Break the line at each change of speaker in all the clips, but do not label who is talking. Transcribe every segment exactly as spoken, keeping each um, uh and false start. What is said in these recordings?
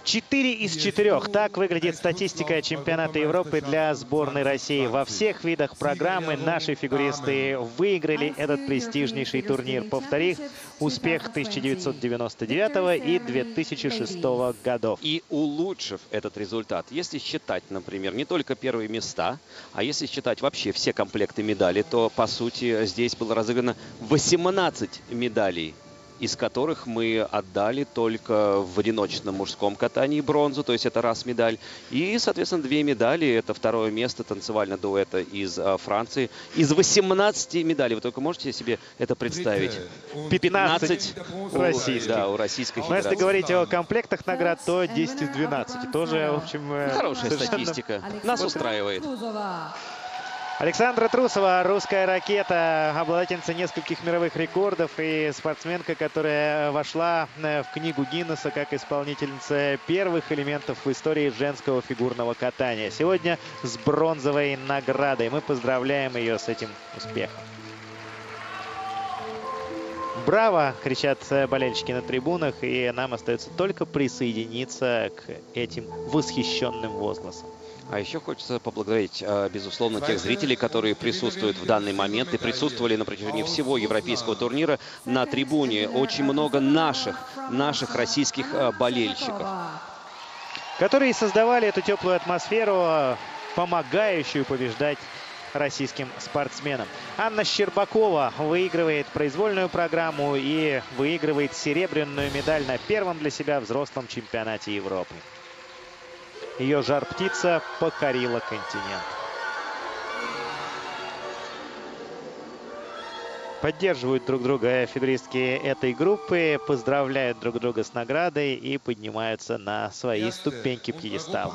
Четыре из четырех. Так выглядит статистика чемпионата Европы для сборной России. Во всех видах программы наши фигуристы выиграли этот престижнейший турнир, повторив успех тысяча девятьсот девяносто девятого и две тысячи шестого годов.
И улучшив этот результат, если считать, например, не только первые места, а если считать вообще все комплекты медалей, то, по сути, здесь было разыграно восемнадцать медалей, из которых мы отдали только в одиночном мужском катании бронзу, то есть это раз медаль. И, соответственно, две медали, это второе место танцевального дуэта из а, Франции. Из восемнадцати медалей, вы только можете себе это представить?
пятнадцать российских.
Да, у Российской
Но
Федерации.
если говорить о комплектах наград, то десять из двенадцати. Тоже, в общем,
хорошая
совершенно...
статистика. Нас устраивает.
Александра Трусова, русская ракета, обладательница нескольких мировых рекордов и спортсменка, которая вошла в книгу Гиннесса как исполнительница первых элементов в истории женского фигурного катания. Сегодня с бронзовой наградой. Мы поздравляем ее с этим успехом. Браво! Кричат болельщики на трибунах, и нам остается только присоединиться к этим восхищенным возгласам.
А еще хочется поблагодарить, безусловно, тех зрителей, которые присутствуют в данный момент и присутствовали на протяжении всего европейского турнира на трибуне. Очень много наших, наших российских болельщиков,
которые создавали эту теплую атмосферу, помогающую побеждать российским спортсменам. Анна Щербакова выигрывает произвольную программу и выигрывает серебряную медаль на первом для себя взрослом чемпионате Европы. Ее жар-птица покорила континент. Поддерживают друг друга фигуристки этой группы, поздравляют друг друга с наградой и поднимаются на свои ступеньки пьедестала.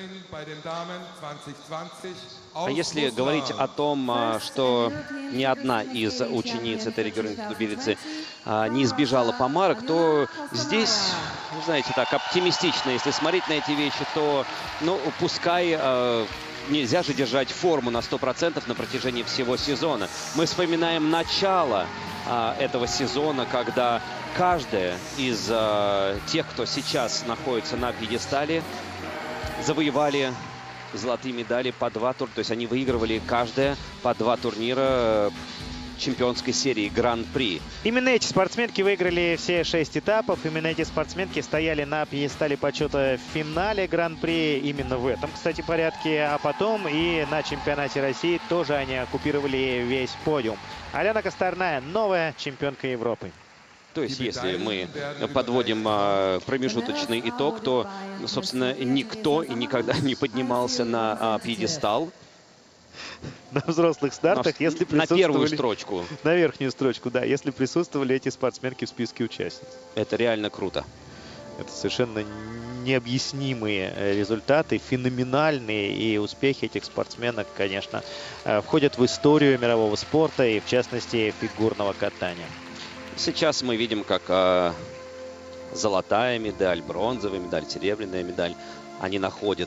А если говорить о том, что ни одна из учениц этой региональной дубилицы не избежала помарок, то здесь, знаете, так оптимистично, если смотреть на эти вещи, то, ну, пускай... Нельзя же держать форму на сто процентов на протяжении всего сезона. Мы вспоминаем начало а, этого сезона, когда каждая из а, тех, кто сейчас находится на пьедестале, завоевали золотые медали по два тура. То есть они выигрывали каждая по два турнира чемпионской серии Гран-при.
Именно эти спортсменки выиграли все шесть этапов. Именно эти спортсменки стояли на пьедестале почета в финале Гран-при. Именно в этом, кстати, порядке. А потом и на чемпионате России тоже они оккупировали весь подиум. Алена Косторная, новая чемпионка Европы.
То есть, если мы подводим а, промежуточный итог, то, собственно, никто и никогда не поднимался на а, пьедестал.
На взрослых стартах,
на,
если
на первую строчку.
На верхнюю строчку, да, если присутствовали эти спортсменки в списке участниц.
Это реально круто.
Это совершенно необъяснимые результаты, феноменальные, и успехи этих спортсменок, конечно, входят в историю мирового спорта и, в частности, фигурного катания.
Сейчас мы видим, как а, золотая медаль, бронзовая медаль, серебряная медаль, они находят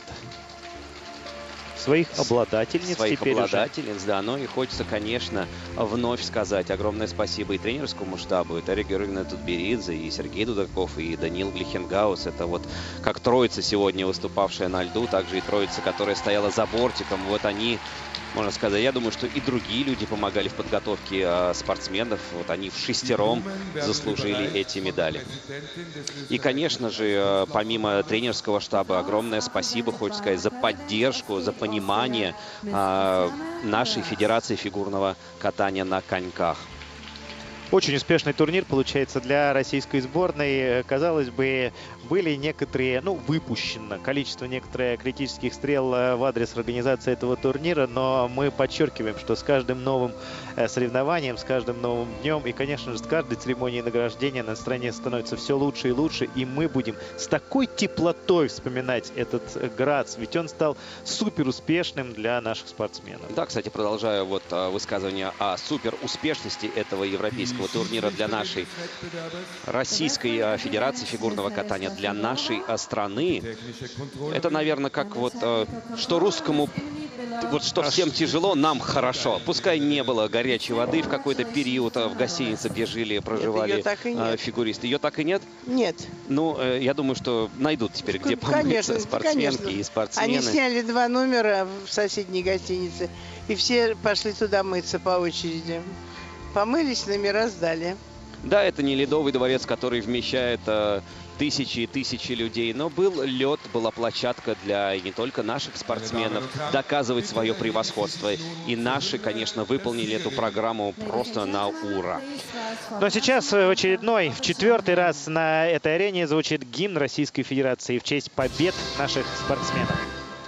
своих обладательниц.
Своих
теперь
обладательниц,
уже.
да. Ну и хочется, конечно, вновь сказать огромное спасибо и тренерскому штабу, и Дарье Георгиевне Тутберидзе, и Сергей Дудаков, и Даниил Глихенгаус. Это вот как троица сегодня выступавшая на льду, также и троица, которая стояла за бортиком. Вот они, можно сказать, я думаю, что и другие люди помогали в подготовке э, спортсменов. Вот они в шестером заслужили эти медали. И, конечно же, э, помимо тренерского штаба, огромное спасибо, хочется сказать, за поддержку, за понимание э, нашей Федерации фигурного катания на коньках.
Очень успешный турнир получается для российской сборной. Казалось бы, были некоторые, ну, выпущено количество некоторых критических стрел в адрес организации этого турнира, но мы подчеркиваем, что с каждым новым соревнованием, с каждым новым днем и, конечно же, с каждой церемонией награждения на стране становится все лучше и лучше, и мы будем с такой теплотой вспоминать этот Грац, ведь он стал супер успешным для наших спортсменов.
Да, кстати, продолжаю вот высказывание о супер успешности этого европейского турнира для нашей Российской Федерации фигурного катания, для нашей страны. Это, наверное, как вот что русскому вот что всем тяжело, нам хорошо. Пускай не было горячей воды в какой-то период в гостинице, где жили, проживали э, фигуристы. Ее так и нет?
Нет.
Ну, э, я думаю, что найдут теперь, где помыться спортсменки
конечно.
и спортсмены.
Они сняли два номера в соседней гостинице, и все пошли туда мыться по очереди. Помылись, номера сдали.
Да, это не ледовый дворец, который вмещает э, тысячи и тысячи людей, но был лед, была площадка для не только наших спортсменов доказывать свое превосходство. И наши, конечно, выполнили эту программу просто на ура.
Но сейчас в очередной, в четвертый раз на этой арене звучит гимн Российской Федерации в честь побед наших спортсменов.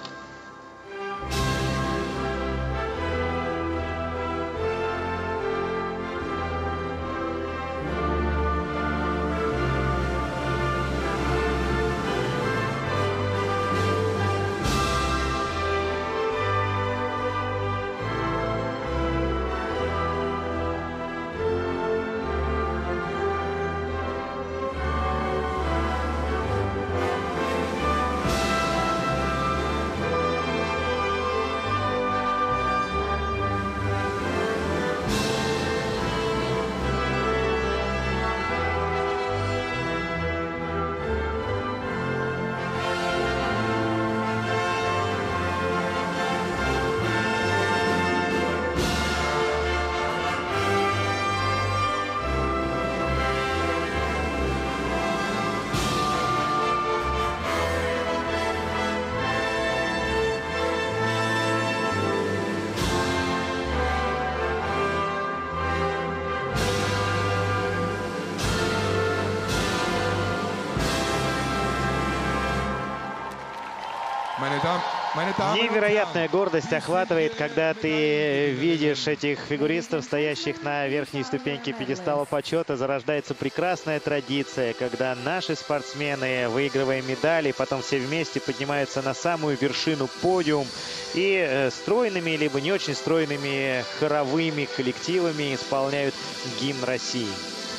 Невероятная гордость охватывает, когда ты видишь этих фигуристов, стоящих на верхней ступеньке пьедестала почета. Зарождается прекрасная традиция, когда наши спортсмены, выигрывая медали, потом все вместе поднимаются на самую вершину подиум и стройными, либо не очень стройными хоровыми коллективами исполняют гимн России.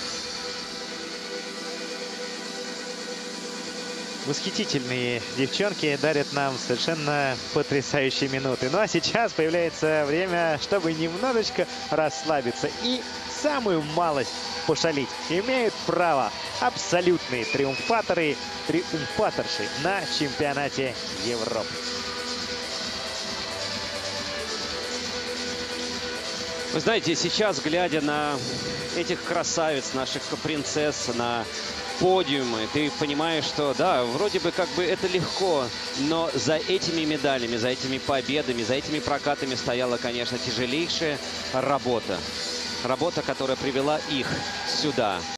Восхитительные девчонки дарят нам совершенно потрясающие минуты. Ну а сейчас появляется время, чтобы немножечко расслабиться и самую малость пошалить. Имеют право абсолютные триумфаторы, триумфаторши на чемпионате Европы.
Вы знаете, сейчас, глядя на этих красавиц, наших принцесс, на подиумы, ты понимаешь, что да, вроде бы как бы это легко, но за этими медалями, за этими победами, за этими прокатами стояла, конечно, тяжелейшая работа. Работа, которая привела их сюда.